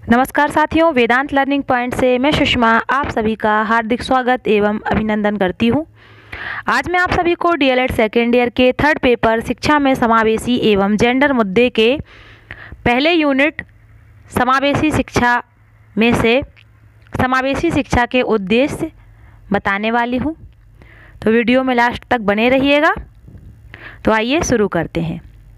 नमस्कार साथियों, वेदांत learning point से मैं सुषमा आप सभी का हार्दिक स्वागत एवं अभिनंदन करती हूँ। आज मैं आप सभी को डीएलएड सेकेंड ईयर के थर्ड पेपर शिक्षा में समावेशी एवं जेंडर मुद्दे के पहले यूनिट समावेशी शिक्षा में से समावेशी शिक्षा के उद्देश्य बताने वाली हूँ। तो वीडियो में लास्ट तक बने रहिएगा। तो आइए शुरू करते हैं।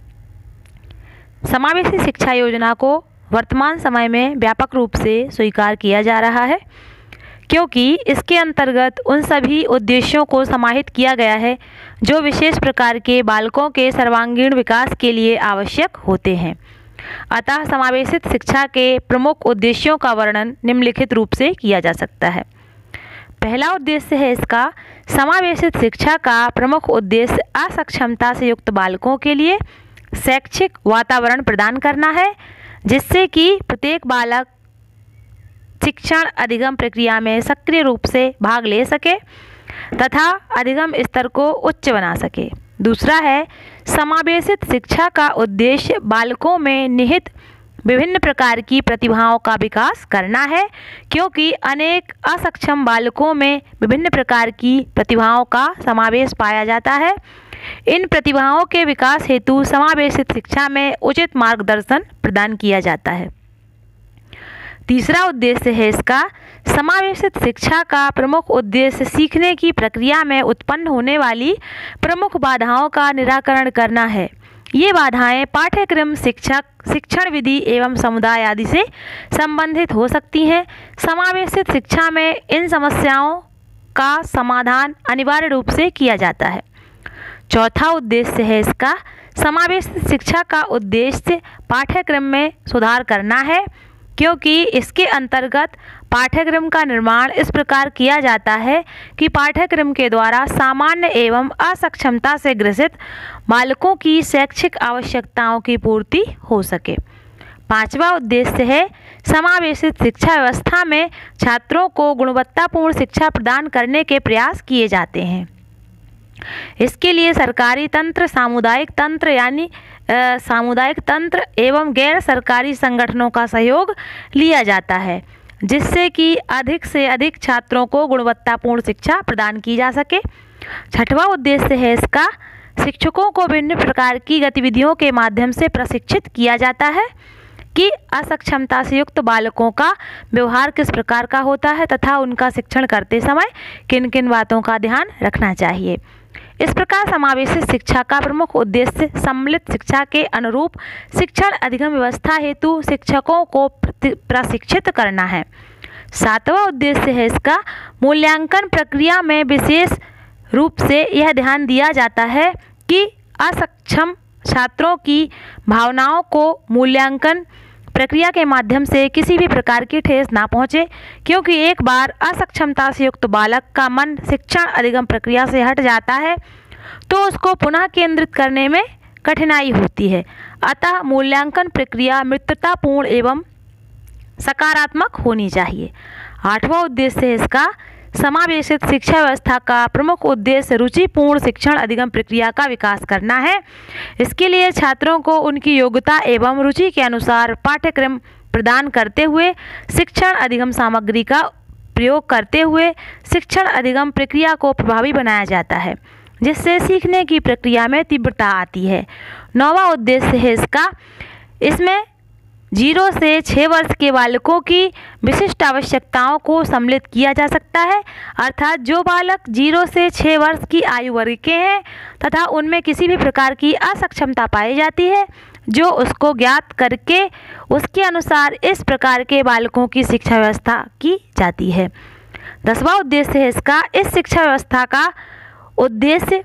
समावेशी शिक्षा योजना को वर्तमान समय में व्यापक रूप से स्वीकार किया जा रहा है, क्योंकि इसके अंतर्गत उन सभी उद्देश्यों को समाहित किया गया है जो विशेष प्रकार के बालकों के सर्वांगीण विकास के लिए आवश्यक होते हैं। अतः समावेशित शिक्षा के प्रमुख उद्देश्यों का वर्णन निम्नलिखित रूप से किया जा सकता है। पहला उद्देश्य है इसका, समावेशित शिक्षा का प्रमुख उद्देश्य असक्षमता से युक्त बालकों के लिए शैक्षिक वातावरण प्रदान करना है, जिससे कि प्रत्येक बालक शिक्षण अधिगम प्रक्रिया में सक्रिय रूप से भाग ले सके तथा अधिगम स्तर को उच्च बना सके। दूसरा है, समावेशित शिक्षा का उद्देश्य बालकों में निहित विभिन्न प्रकार की प्रतिभाओं का विकास करना है, क्योंकि अनेक असक्षम बालकों में विभिन्न प्रकार की प्रतिभाओं का समावेश पाया जाता है। इन प्रतिभाओं के विकास हेतु समावेशित शिक्षा में उचित मार्गदर्शन प्रदान किया जाता है। तीसरा उद्देश्य है इसका, समावेशित शिक्षा का प्रमुख उद्देश्य सीखने की प्रक्रिया में उत्पन्न होने वाली प्रमुख बाधाओं का निराकरण करना है। ये बाधाएं पाठ्यक्रम, शिक्षण विधि एवं समुदाय आदि से संबंधित हो सकती हैं। समावेशित शिक्षा में इन समस्याओं का समाधान अनिवार्य रूप से किया जाता है। चौथा उद्देश्य है इसका, समावेशित शिक्षा का उद्देश्य पाठ्यक्रम में सुधार करना है, क्योंकि इसके अंतर्गत पाठ्यक्रम का निर्माण इस प्रकार किया जाता है कि पाठ्यक्रम के द्वारा सामान्य एवं असक्षमता से ग्रसित बालकों की शैक्षिक आवश्यकताओं की पूर्ति हो सके। पांचवा उद्देश्य है, समावेशित शिक्षा व्यवस्था में छात्रों को गुणवत्तापूर्ण शिक्षा प्रदान करने के प्रयास किए जाते हैं। इसके लिए सरकारी तंत्र, सामुदायिक तंत्र एवं गैर सरकारी संगठनों का सहयोग लिया जाता है, जिससे कि अधिक से अधिक छात्रों को गुणवत्तापूर्ण शिक्षा प्रदान की जा सके। छठवां उद्देश्य है इसका, शिक्षकों को विभिन्न प्रकार की गतिविधियों के माध्यम से प्रशिक्षित किया जाता है कि असक्षमता से युक्त बालकों का व्यवहार किस प्रकार का होता है तथा उनका शिक्षण करते समय किन किन बातों का ध्यान रखना चाहिए। इस प्रकार समावेशित शिक्षा का प्रमुख उद्देश्य सम्मिलित शिक्षा के अनुरूप शिक्षण अधिगम व्यवस्था हेतु शिक्षकों को प्रशिक्षित करना है। सातवां उद्देश्य है इसका, मूल्यांकन प्रक्रिया में विशेष रूप से यह ध्यान दिया जाता है कि असक्षम छात्रों की भावनाओं को मूल्यांकन प्रक्रिया के माध्यम से किसी भी प्रकार की ठेस ना पहुँचे, क्योंकि एक बार असक्षमता से युक्त बालक का मन शिक्षण अधिगम प्रक्रिया से हट जाता है तो उसको पुनः केंद्रित करने में कठिनाई होती है। अतः मूल्यांकन प्रक्रिया मित्रतापूर्ण एवं सकारात्मक होनी चाहिए। आठवां उद्देश्य है इसका, समावेशित शिक्षा व्यवस्था का प्रमुख उद्देश्य रुचिपूर्ण शिक्षण अधिगम प्रक्रिया का विकास करना है। इसके लिए छात्रों को उनकी योग्यता एवं रुचि के अनुसार पाठ्यक्रम प्रदान करते हुए शिक्षण अधिगम सामग्री का प्रयोग करते हुए शिक्षण अधिगम प्रक्रिया को प्रभावी बनाया जाता है, जिससे सीखने की प्रक्रिया में तीव्रता आती है। नौवां उद्देश्य है इसका, इसमें 0 से 6 वर्ष के बालकों की विशिष्ट आवश्यकताओं को सम्मिलित किया जा सकता है, अर्थात जो बालक 0 से 6 वर्ष की आयु वर्ग के हैं तथा उनमें किसी भी प्रकार की असक्षमता पाई जाती है, जो उसको ज्ञात करके उसके अनुसार इस प्रकार के बालकों की शिक्षा व्यवस्था की जाती है। 10वां उद्देश्य है इसका, इस शिक्षा व्यवस्था का उद्देश्य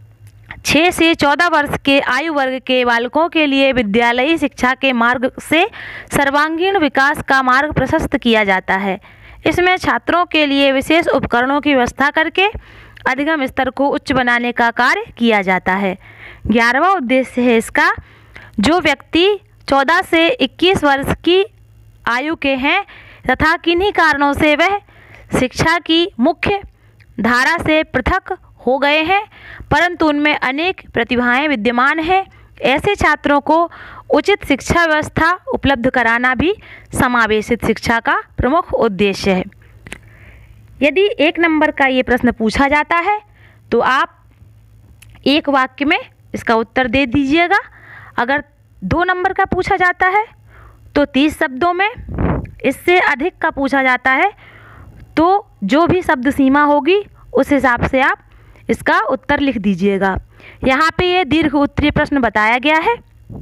6 से 14 वर्ष के आयु वर्ग के बालकों के लिए विद्यालयी शिक्षा के मार्ग से सर्वांगीण विकास का मार्ग प्रशस्त किया जाता है। इसमें छात्रों के लिए विशेष उपकरणों की व्यवस्था करके अधिगम स्तर को उच्च बनाने का कार्य किया जाता है। 11वां उद्देश्य है इसका, जो व्यक्ति 14 से 21 वर्ष की आयु के हैं तथा किन्हीं कारणों से वह शिक्षा की मुख्य धारा से पृथक हो गए हैं, परंतु उनमें अनेक प्रतिभाएं विद्यमान हैं, ऐसे छात्रों को उचित शिक्षा व्यवस्था उपलब्ध कराना भी समावेशित शिक्षा का प्रमुख उद्देश्य है। यदि 1 नंबर का ये प्रश्न पूछा जाता है तो आप 1 वाक्य में इसका उत्तर दे दीजिएगा। अगर 2 नंबर का पूछा जाता है तो 30 शब्दों में, इससे अधिक का पूछा जाता है तो जो भी शब्द सीमा होगी उस हिसाब से आप इसका उत्तर लिख दीजिएगा। यहाँ पे ये दीर्घ उत्तरीय प्रश्न बताया गया है,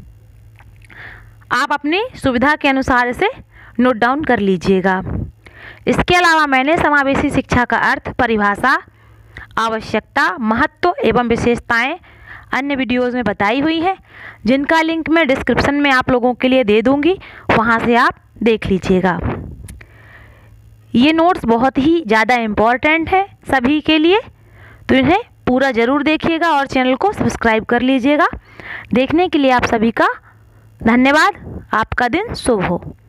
आप अपनी सुविधा के अनुसार इसे नोट डाउन कर लीजिएगा। इसके अलावा मैंने समावेशी शिक्षा का अर्थ, परिभाषा, आवश्यकता, महत्व एवं विशेषताएं अन्य वीडियोज़ में बताई हुई हैं, जिनका लिंक मैं डिस्क्रिप्शन में आप लोगों के लिए दे दूंगी, वहां से आप देख लीजिएगा। ये नोट्स बहुत ही ज़्यादा इम्पॉर्टेंट है सभी के लिए, तो इन्हें पूरा ज़रूर देखिएगा और चैनल को सब्सक्राइब कर लीजिएगा। देखने के लिए आप सभी का धन्यवाद। आपका दिन शुभ हो।